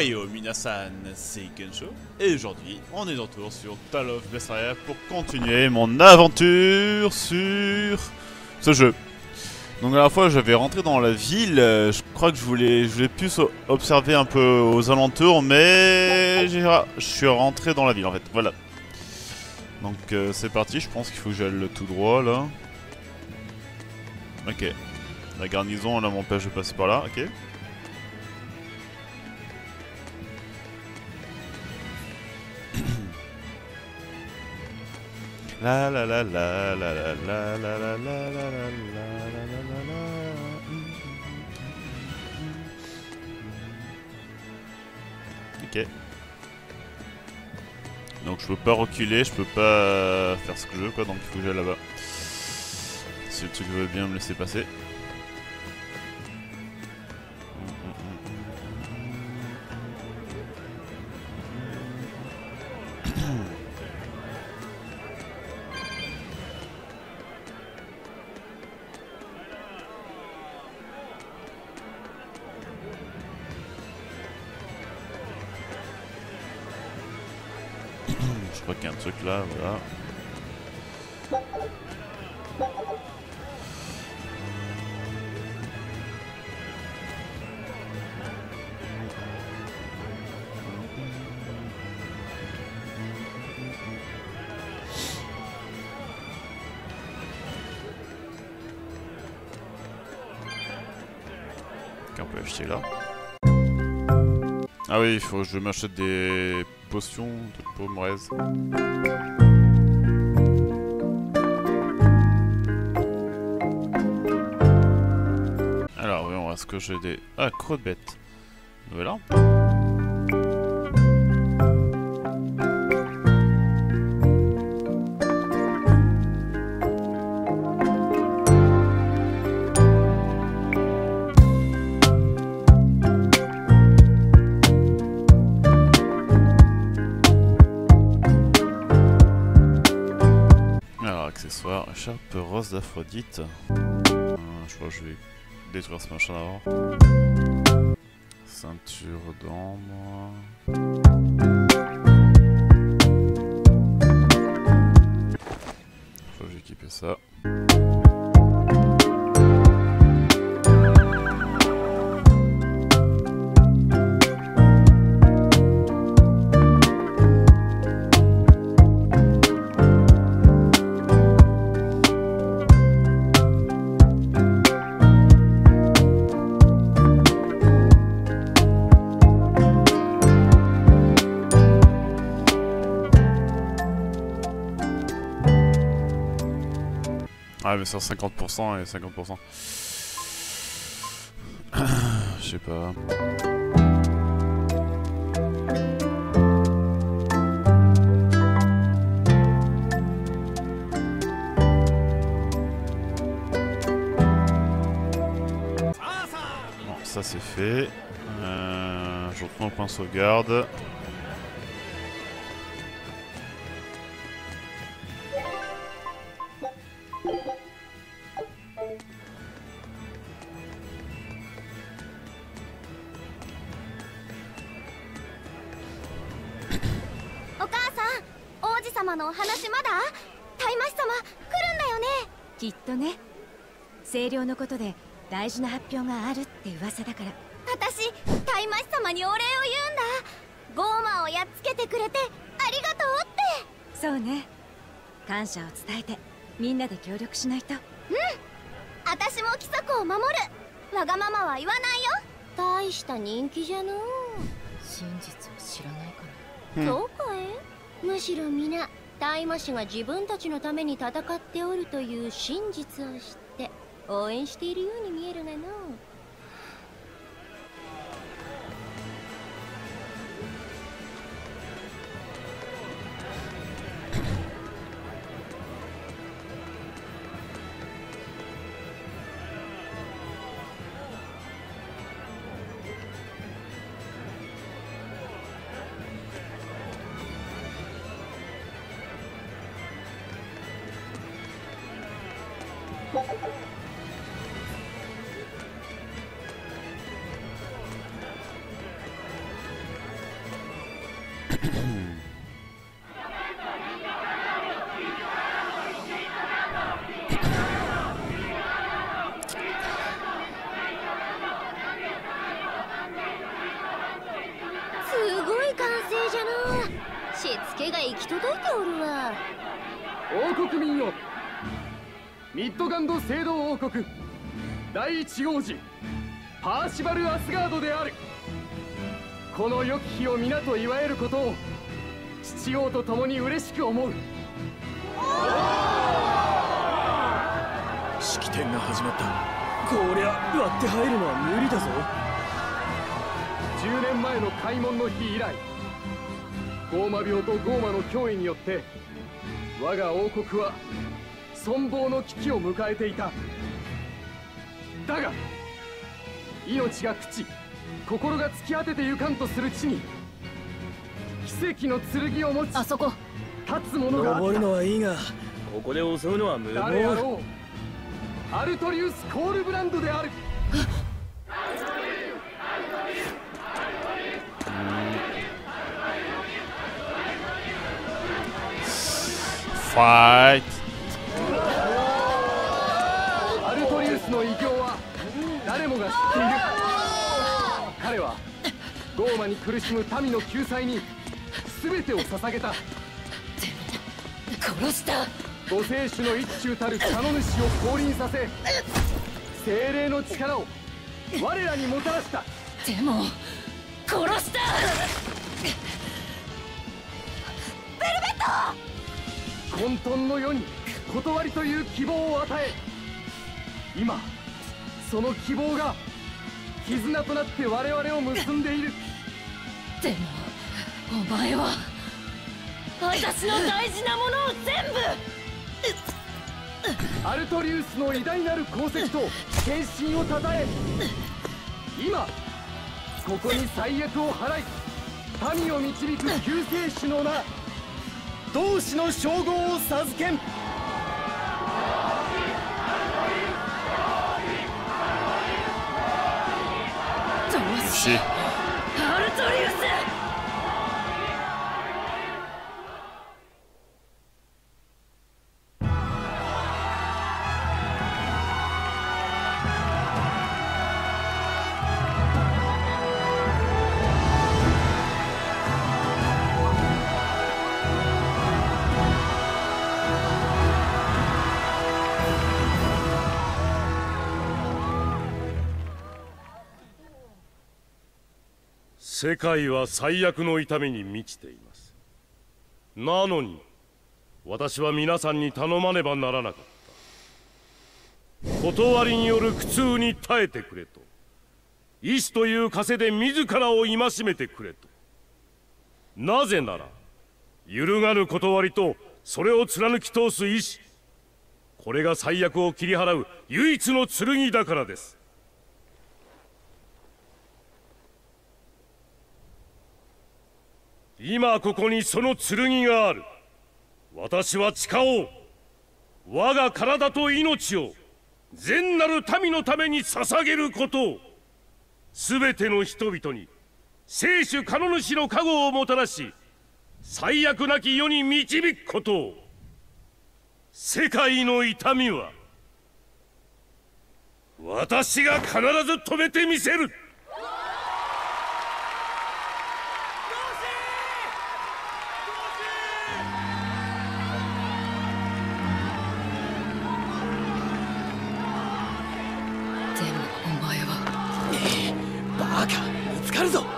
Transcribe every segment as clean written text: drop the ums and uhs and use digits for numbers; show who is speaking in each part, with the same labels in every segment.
Speaker 1: Ohayo Minasan, c'est Kensho, et aujourd'hui on est de retour sur Tale of Vesperia pour continuer mon aventure sur ce jeu. Donc à la fois j'avais rentré dans la ville, je crois que je voulais plus observer un peu aux alentours, mais je suis rentré dans la ville en fait, voilà. Donc c'est parti, je pense qu'il faut que j'aille tout droit là. Ok, la garnison là m'empêche de passer par là, ok. La la la la la la la la la la la la la. Ok. Donc je peux pas reculer, je peux pas faire ce que je veux quoi, donc il faut que j'aille là-bas. Si le truc veut bien me laisser passer. Je crois qu'il y a un truc là, voilà. Qu'on peut acheter là. Ah oui, il faut que je m'achète des potions de paumeresse. Alors, voyons, est-ce que j'ai des... Ah, crocs de bête. Voilà. Accessoire, écharpe rose d'Aphrodite. Je crois que je vais détruire ce machin avant. Ceinture d'ambre. Je crois que j'ai équipé ça. Ah mais c'est 50% et 50%. Je sais pas. Bon, ça c'est fait. Je reprends le point de sauvegarde.
Speaker 2: きっとね、清涼のことで大事な発表があるって噂だから。
Speaker 3: 私、タイマシ様にお礼を言うんだ。ゴーマをやっつけてくれてありがとうって。
Speaker 2: そうね、感謝を伝えてみんなで協力しないと。
Speaker 3: 私も規則を守る。わがままは言わないよ。大した人気じゃのう。
Speaker 2: 真実を知らないか
Speaker 3: ら。そうかい？むしろ皆大魔師が自分たちのために戦っておるという真実を知って応援しているように見えるがの。
Speaker 4: 王国民よ、ミッドガンド聖堂王国第一王子パーシバル・アスガードである。この良き日を皆と祝えることを父王と共に嬉しく思う。
Speaker 5: 式典が始まった。こりゃ割って入るのは無理だぞ。
Speaker 4: 10年前の開門の日以来、ゴーマ病とゴーマの脅威によって我が王国は存亡の危機を迎えていた。だが命が朽ち心が突き果ててゆかんとする地に奇跡の剣を持ち
Speaker 2: あそこ
Speaker 4: 立つ者があった。
Speaker 5: 登るのはいいが、ここで襲うのは無
Speaker 4: 誰あ
Speaker 5: 謀。
Speaker 4: ろう、アルトリウス・コールブランドである。
Speaker 1: ファイト。
Speaker 4: アルトリウスの偉業は誰もが知っている。彼はゴーマに苦しむ民の救済に全てを捧げた。
Speaker 2: 殺した。
Speaker 4: 五聖種の一中たる茶の主を降臨させ、精霊の力を我らにもたらした。
Speaker 2: でも殺した。
Speaker 4: 混沌の世に断りという希望を与え、今その希望が絆となって我々を結んでいる。
Speaker 2: でもお前は私の大事なものを全部。
Speaker 4: アルトリウスの偉大なる功績と献身をたたえ、今ここに災厄を払い民を導く救世主の名、同志の称号を授けん。
Speaker 2: どうしアルトリウス。
Speaker 6: 世界は最悪の痛みに満ちています。なのに私は皆さんに頼まねばならなかった。断りによる苦痛に耐えてくれと、意志という枷で自らを戒めてくれと。なぜなら揺るがぬ断りとそれを貫き通す意志、これが最悪を切り払う唯一の剣だからです。今ここにその剣がある。私は誓おう。我が体と命を善なる民のために捧げることを。全ての人々に聖主カノ主の加護をもたらし、最悪なき世に導くことを。世界の痛みは私が必ず止めてみせる。
Speaker 5: バカ、見つかるぞ。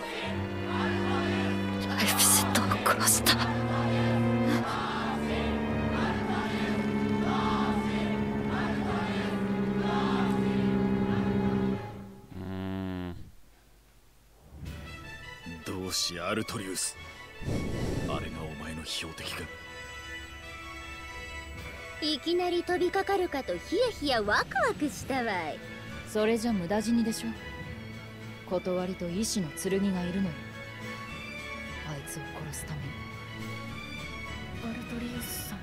Speaker 2: ライフセットを殺した。
Speaker 5: 同志アルトリウス、あれがお前の標的か。
Speaker 3: いきなり飛びかかるかとヒヤヒヤワクワクしたわい。
Speaker 2: それじゃ無駄死にでしょ。断りと意志の剣がいるのよ。あいつを殺すために。アルトリウス様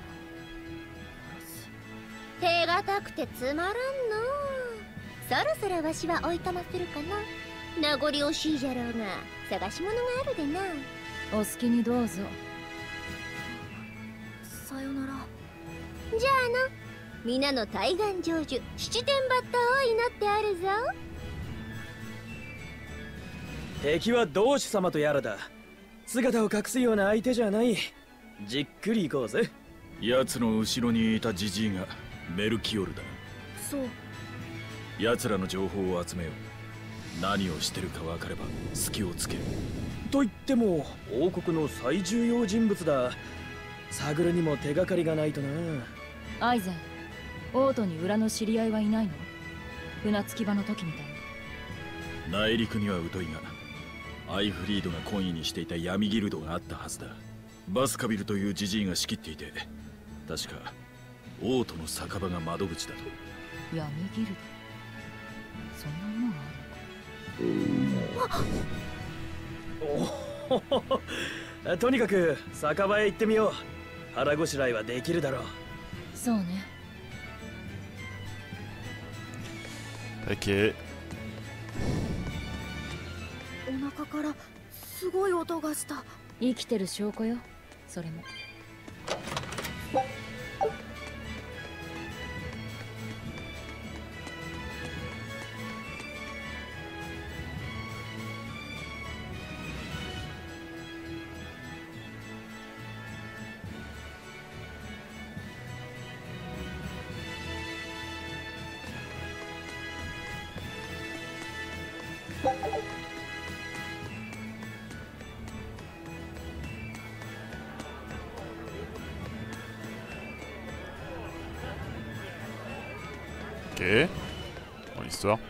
Speaker 3: 手堅くてつまらんの。そろそろわしはおいとまするかな。名残惜しいじゃろうが探し物があるでな。
Speaker 2: お好きにどうぞ。
Speaker 3: さよなら。じゃあな、皆の大願成就七天抜刀を祈ってあるぞ。
Speaker 5: 敵は同志様とやらだ。姿を隠すような相手じゃない。じっくり行こうぜ。 奴の後ろにいたジジイがメルキオルだな。
Speaker 3: そう。
Speaker 5: 奴らの情報を集めよう。何をしてるか分かれば隙をつける。
Speaker 7: と言っても王国の最重要人物だ。探るにも手がかりがないとな。
Speaker 2: アイゼン、王都に裏の知り合いはいないの？船着き場の時みたいに。
Speaker 5: 内陸には疎いが、アイフリードが懇意にしていた闇ギルドがあったはずだ。バスカビルというジジイが仕切っていて、確か王都の酒場が窓口だと。
Speaker 2: 闇ギルド、そんなものがあるのか。
Speaker 7: おとにかく酒場へ行ってみよう。腹ごしらえはできるだろう。
Speaker 2: そうね。
Speaker 1: OK。
Speaker 3: お腹からすごい音がした。
Speaker 2: 生きてる証拠よ、それも。
Speaker 1: Ok. Bon, l'histoire.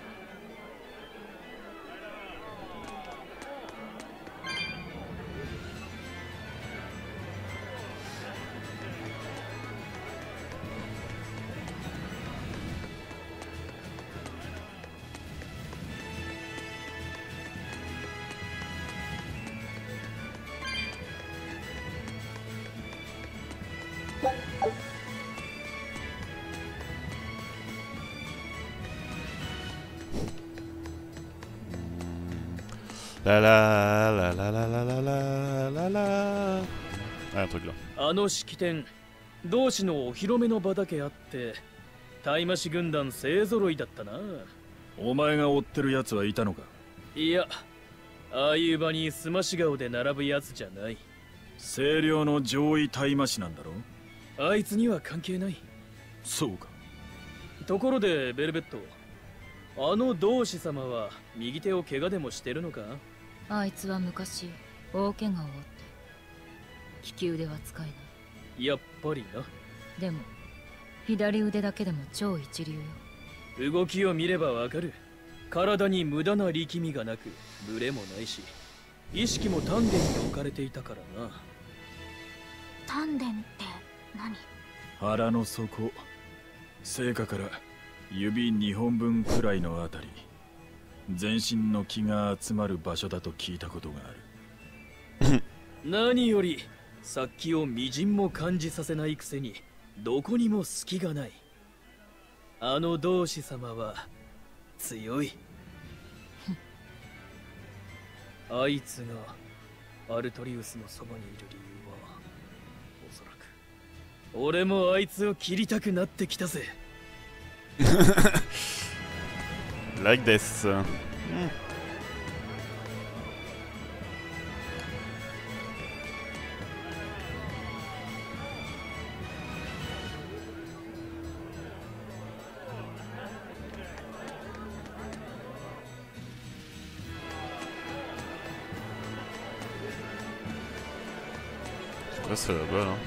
Speaker 1: La la la la la la la la la la. Ah, un truc là.
Speaker 7: あの式典、同志のお披露目の場だけあって、大魔師軍団勢揃いだったな。
Speaker 5: お前が追ってる奴はいたのか？
Speaker 7: いや、ああいう場にすまし顔で並ぶやつじゃない。
Speaker 5: 清涼の上位大魔師なんだろ？
Speaker 7: あいつには関係ない。
Speaker 5: そうか。
Speaker 7: ところでベルベット、あの同志様は右手を怪我でもしてるのか？
Speaker 2: あいつは昔大怪我を負って利き腕は使えない。
Speaker 7: やっぱりな。
Speaker 2: でも左腕だけでも超一流よ。
Speaker 7: 動きを見ればわかる。体に無駄な力みがなく、ブレもないし、意識も丹田に置かれていたからな。
Speaker 3: 丹田って何？
Speaker 5: 腹の底、聖火から指2本分くらいのあたり、全身の気が集まる場所だと聞いたことがある。
Speaker 7: 何より殺気をみじんも感じさせないくせにどこにも隙がない。あの同志様は強い。あいつがアルトリウスのそばにいる理由は、おそらく俺もあいつを切りたくなってきたぜ。
Speaker 1: Like this. Je sais pas si c'est là-bas là.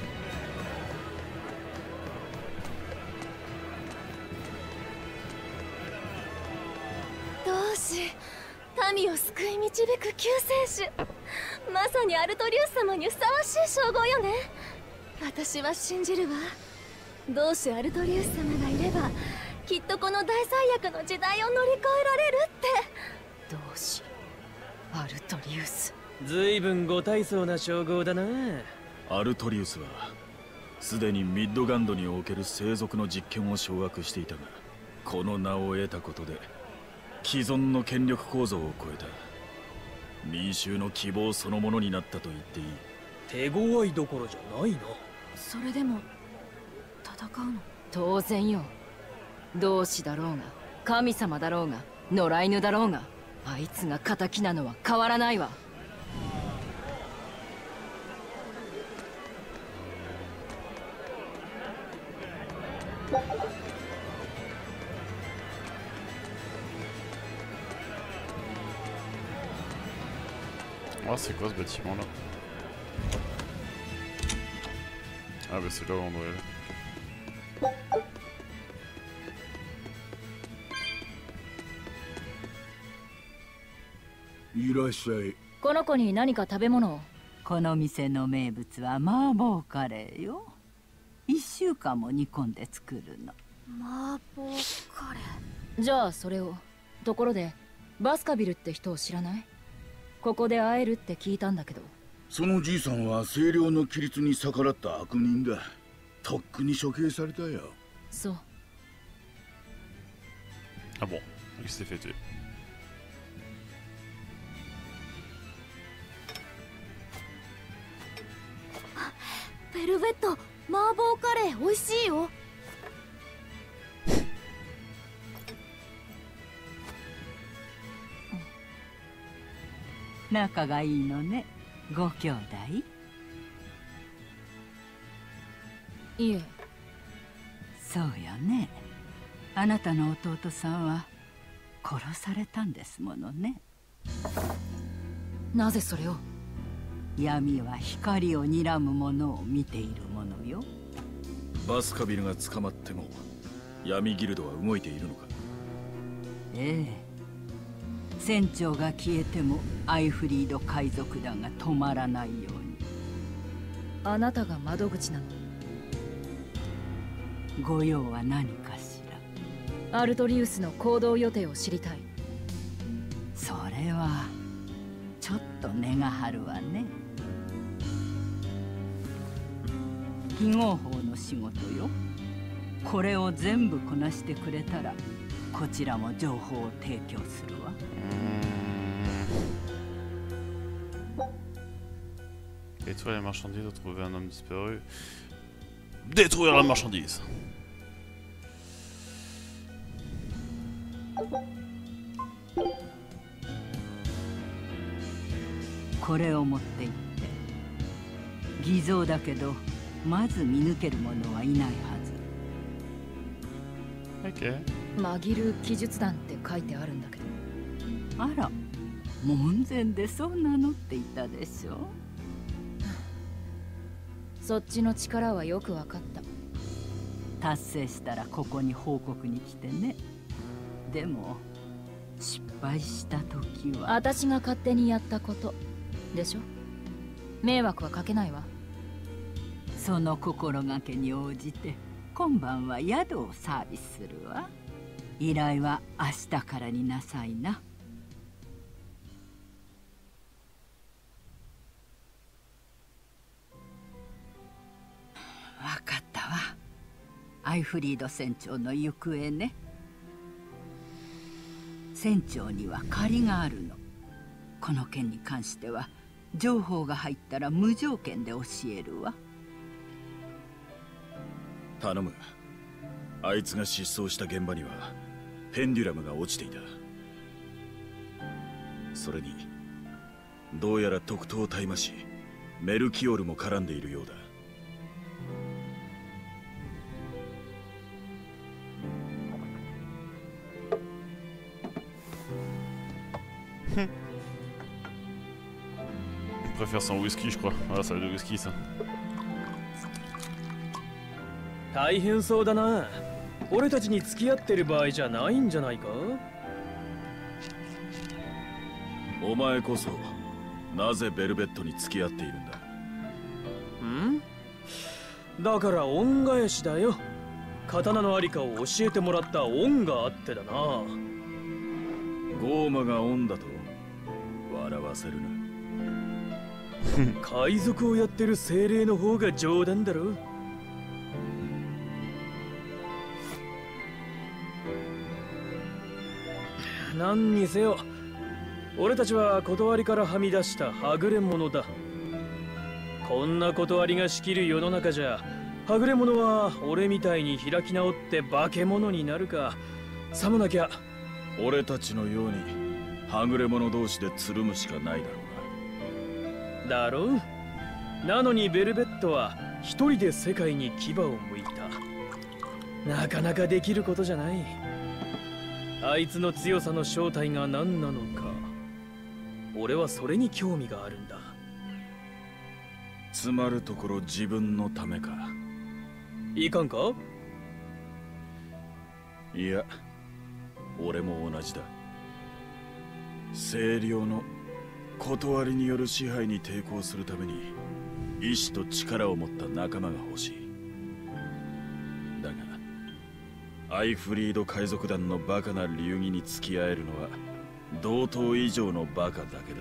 Speaker 3: 民を救い導く救世主。まさにアルトリウス様にふさわしい称号よね。私は信じるわ。同志アルトリウス様がいればきっとこの大災悪の時代を乗り越えられるって。
Speaker 2: 同志アルトリウス、
Speaker 7: ずいぶんご大層な称号だな。
Speaker 5: アルトリウスはすでにミッドガンドにおける生族の実権を掌握していたが、この名を得たことで既存の権力構造を超えた民衆の希望そのものになったと言っていい。
Speaker 7: 手強いどころじゃないな。
Speaker 3: それでも戦うの？
Speaker 2: 当然よ。同志だろうが神様だろうが野良犬だろうが、あいつが敵なのは変わらないわ。
Speaker 1: Ah, c'est quoi ce bâtiment là? Ah bah c'est là où on doit aller.
Speaker 8: いらっしゃい。
Speaker 2: この子に何か食べ物を。
Speaker 9: この店の名物は麻婆カレーよ。1週間も煮込んで作るの。
Speaker 3: 麻婆カレー。
Speaker 2: じゃあそれを。ところでバスカビルって人を知らない？ここで会えるって聞いたんだけど。
Speaker 8: そのじいさんは清涼の規律に逆らった悪人だ。とっくに処刑されたよ。
Speaker 2: そう。
Speaker 1: Ah bon, il s'est fait tuer.
Speaker 3: ベルベット、麻婆カレー美味しいよ。
Speaker 9: 仲がいいのね、ご兄弟。
Speaker 2: いえ。
Speaker 9: そうよね。あなたの弟さんは殺されたんですものね。
Speaker 2: なぜそれを？
Speaker 9: 闇は光を睨むものを見ているものよ。
Speaker 5: バスカビルが捕まっても闇ギルドは動いているのか？
Speaker 9: ええ。船長が消えてもアイフリード海賊団が止まらないように。
Speaker 2: あなたが窓口なの？
Speaker 9: ご用は何かし
Speaker 2: ら？アルトリウスの行動予定を知りたい。
Speaker 9: それはちょっと値が張るわね。非合法の仕事よ。これを全部こなしてくれたらこちらも情報を提供するわ。
Speaker 1: Détruire les marchandises, retrouver un homme disparu. Détruire la marchandise.
Speaker 9: これを持って行って。偽造だけどまず見抜ける者はいないはず。
Speaker 1: Ok。
Speaker 2: 紛る記述団って書いてあるんだけど。
Speaker 9: あら、門前でそう名乗っていたでしょ。
Speaker 2: そっちの力はよく分かった。
Speaker 9: 達成したらここに報告に来てね。でも失敗した時は。
Speaker 2: 私が勝手にやったことでしょ。迷惑はかけないわ。
Speaker 9: その心がけに応じて今晩は宿をサービスするわ。依頼は明日からになさいな。わかったわ。アイフリード船長の行方ね。船長には借りがあるの。この件に関しては情報が入ったら無条件で教えるわ。
Speaker 5: 頼む。あいつが失踪した現場にはペンデュラムが落ちていた。それにどうやら特等大魔師メルキオルも絡んでいるようだ。
Speaker 1: On préfère sans whisky, je crois. Voilà, ça va de whisky, ça.
Speaker 7: 大変そうだな。俺たちに付き合ってる場合じゃないんじゃないか？
Speaker 5: お前こそなぜベルベットに付き合っているんだ？
Speaker 7: だから恩返しだよ。刀のありかを教えてもらった恩があってだな。
Speaker 5: ゴーマが恩だと笑わせるな。
Speaker 7: 海賊をやってる精霊の方が冗談だろ。何にせよ俺たちは断りからはみ出したはぐれ者だ。こんな断りが仕切る世の中じゃはぐれ者は俺みたいに開き直って化け物になるか、さもなきゃ
Speaker 5: 俺たちのようにはぐれ者同士でつるむしかないだろ
Speaker 7: うな。だろう。なのにベルベットは一人で世界に牙を向いた。 なかなかできることじゃない。あいつの強さの正体が何なのか、俺はそれに興味があるんだ。
Speaker 5: つまるところ自分のためか。
Speaker 7: いかんか？
Speaker 5: いや、俺も同じだ。清涼の断りによる支配に抵抗するために意志と力を持った仲間が欲しい。だがアイフリード海賊団のバカな流儀に付き合えるのは同等以上のバカだけだ。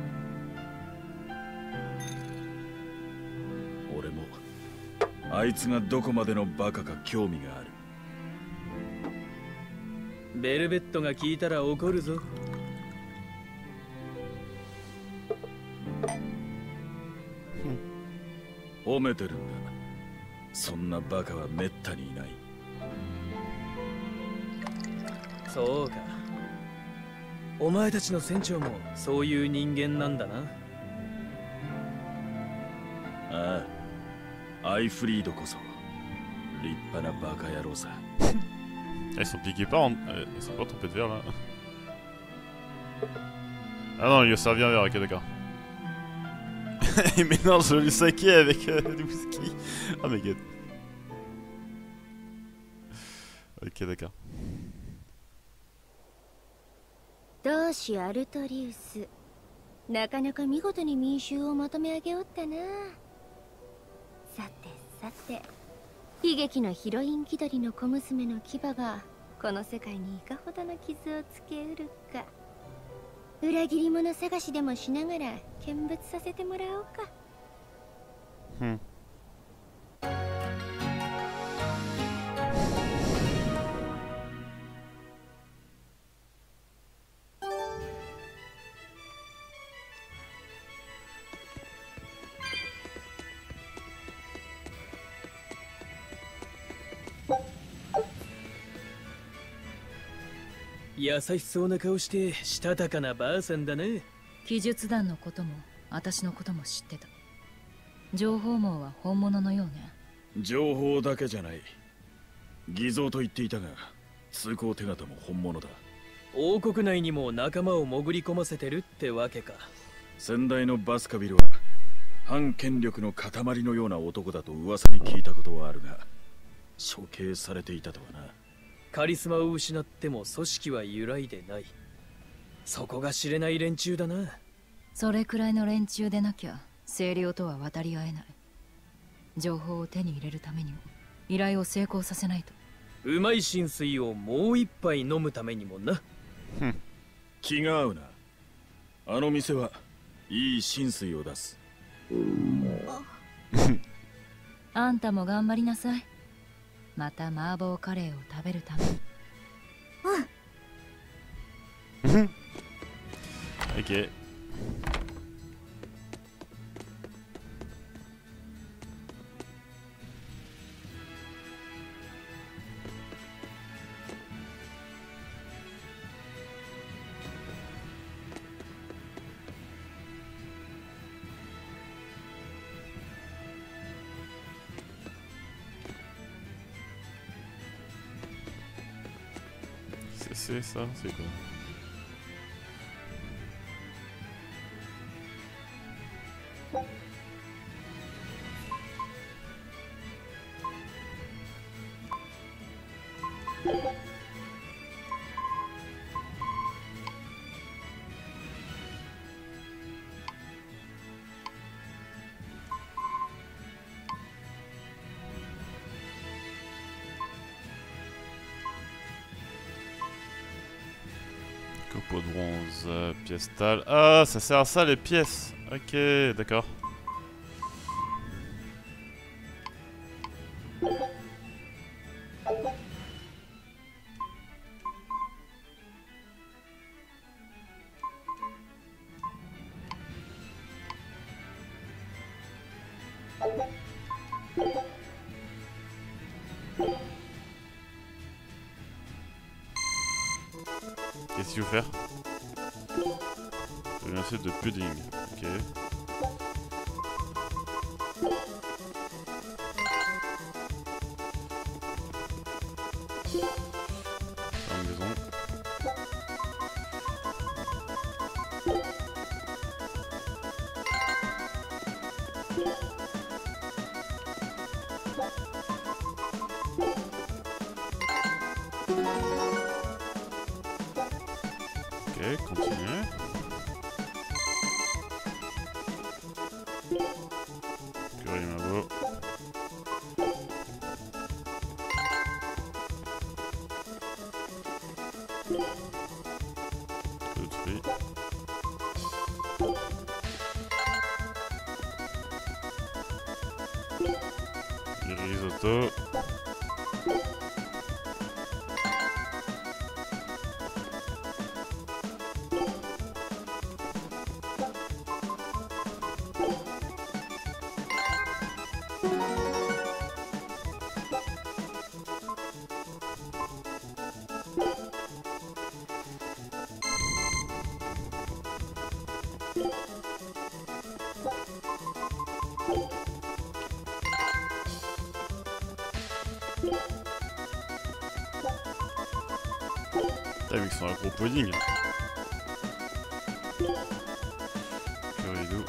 Speaker 5: 俺もあいつがどこまでのバカか興味がある。
Speaker 7: ベルベットが聞いたら怒るぞ。
Speaker 5: 褒めてるんだ。そんなバカはめったにいない。
Speaker 7: そうか。お前たちの船長もそういう人間なんだな。
Speaker 5: ああ、アイフリードこそ立派なバカ野郎さ。
Speaker 1: Ils sont piqués pas en... Ils sont pas trompés de verre là. Ah non, il ça vient vers, ok d'accord. Il mélange le saké avec du whisky. Oh my god. Ok d'accord.
Speaker 3: 同志アルトリウス、なかなか見事に民衆をまとめ上げおったな。さてさて、悲劇のヒロイン気取りの小娘の牙がこの世界にいかほどの傷をつけうるか。裏切り者探しでもしながら見物させてもらおうか。
Speaker 7: 優しそうな顔してしたたかなばあさんだね。
Speaker 2: 奇術団のことも私のことも知ってた。情報網は本物のようね。
Speaker 5: 情報だけじゃない。偽造と言っていたが通行手形も本物だ。
Speaker 7: 王国内にも仲間を潜り込ませてるってわけか。
Speaker 5: 先代のバスカビルは反権力の塊のような男だと噂に聞いたことはあるが、処刑されていたとはな。
Speaker 7: カリスマを失っても組織は揺らいでない。そこが知れない連中だな。
Speaker 2: それくらいの連中でなきゃ清涼とは渡り合えない。情報を手に入れるためにも依頼を成功させないと。
Speaker 7: うまい浸水をもう一杯飲むためにもな。
Speaker 5: 気が合うな。あの店はいい浸水を出す。
Speaker 2: あんたも頑張りなさい。また麻婆カレーを食べるために。
Speaker 1: Ok. C'est ça, c'est quoi? Copeaux de bronze, pièce tale. Ah, ça sert à ça les pièces. Ok, d'accord. Qu'est-ce qu'il faut faire? Je vais lancer de pudding. Ok. La maison. Ok, continue. Kurimabo. Détruit. Risotto. Putain, vu qu'ils sont un gros pudding. Curry-dou.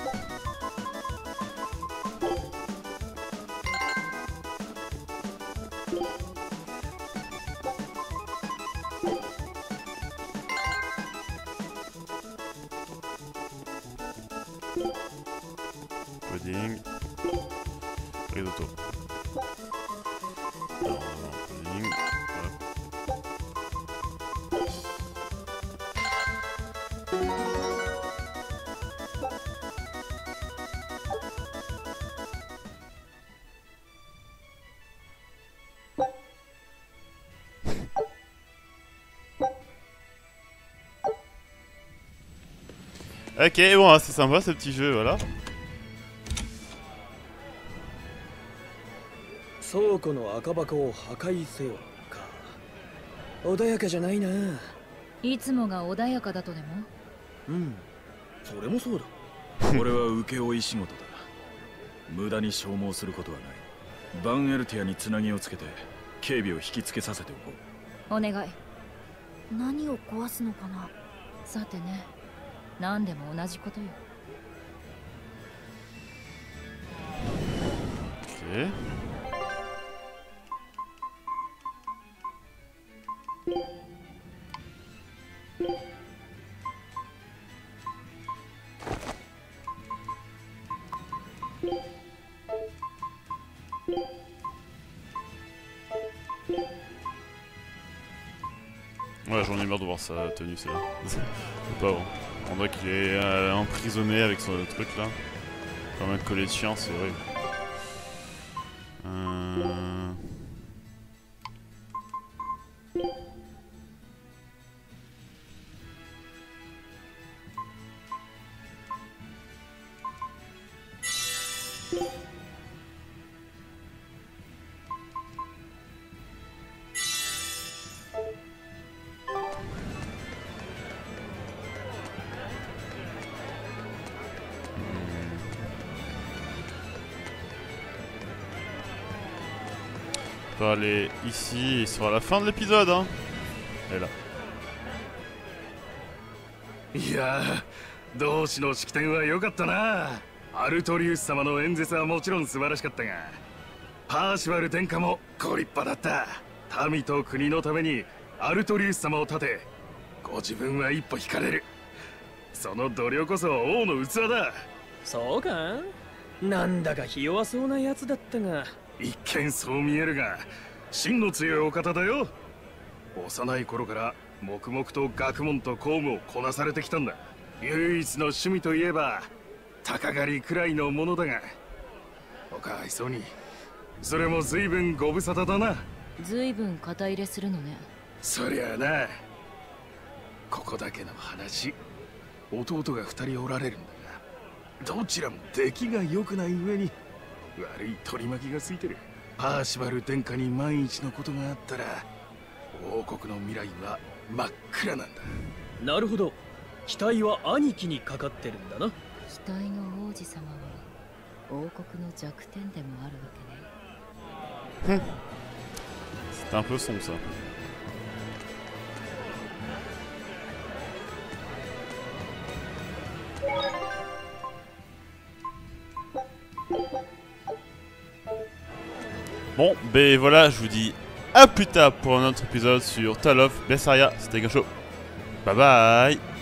Speaker 1: Pudding. Risotto. Alors, on va avoir pudding. Hop. Ok, bon, c'est sympa ce petit jeu, voilà.
Speaker 7: 倉庫の赤箱を破壊せよか。穏やかじゃないな。
Speaker 2: いつもが穏やかだとでも？
Speaker 7: うん、それもそうだ。
Speaker 5: これは請負仕事だ。無駄に消耗することはない。バンエルティアにつなぎをつけて警備を引きつけさせておこう。
Speaker 2: お願い。
Speaker 3: 何を壊すのかな。
Speaker 2: さてね、何でも同じことよ。
Speaker 1: Ok. Ouais, j'en ai marre de voir sa tenue, c'est là. C'est pas bon. On dirait qu'il est emprisonné avec son truc là. Comme un collet de chien, c'est horrible. On va aller ici et sur la fin de l'épisode, hein. Elle est là.
Speaker 4: いやー、同志の式典は良かったな。アルトリウス様の演説はもちろん素晴らしかったが、パーシバル殿下もご立派だった。民と国のためにアルトリウス様を立て、ご自分は一歩引かれる。その度量こそ王の器だ。
Speaker 7: そうか？なんだかひ弱そうなやつだったが。
Speaker 4: 一見そう見えるが、真の強いお方だよ。幼い頃から黙々と学問と公務をこなされてきたんだ。唯一の趣味といえば鷹狩りくらいのものだが、おかわいそうにそれも随分ご無沙汰だな。
Speaker 2: 随分肩入れするのね。
Speaker 4: そりゃあな、ここだけの話、弟が2人おられるんだが、どちらも出来が良くない上に悪い取り巻きがついてる。パーシバル殿下に万一のことがあったら王国の未来は真っ暗なんだ。
Speaker 7: なるほど、期待は兄貴にかかってるんだな。
Speaker 2: 期待の王子様は王国の弱点でもあるわけね。
Speaker 1: C'était un peu sombre ça. Bon, ben voilà, je vous dis à plus tard pour un autre épisode sur Tale of Berseria. C'était Gacho. Bye bye.